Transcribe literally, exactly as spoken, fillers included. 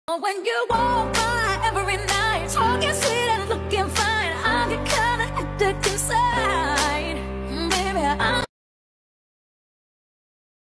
When you walk by every night, talking sweet and looking fine, I get kinda hectic inside.